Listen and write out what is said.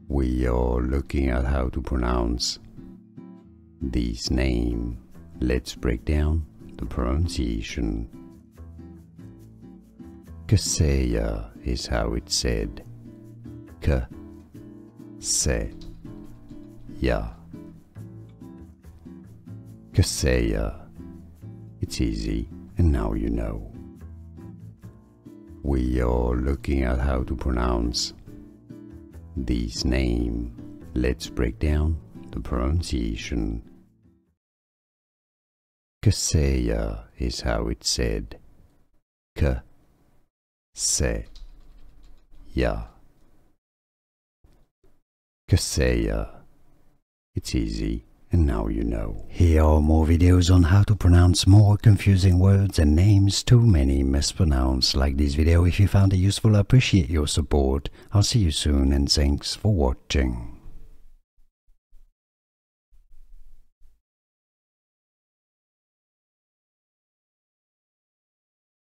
We are looking at how to pronounce this name. Let's break down the pronunciation. Kaseya is how it's said. Kaseya. Kaseya. It's easy, and now you know. We are looking at how to pronounce this name. Let's break down the pronunciation. Kaseya is how it's said. Kaseya. Kaseya. It's easy, and now you know. Here are more videos on how to pronounce more confusing words and names too many mispronounced. Like this video if you found it useful. I appreciate your support. I'll see you soon, and thanks for watching.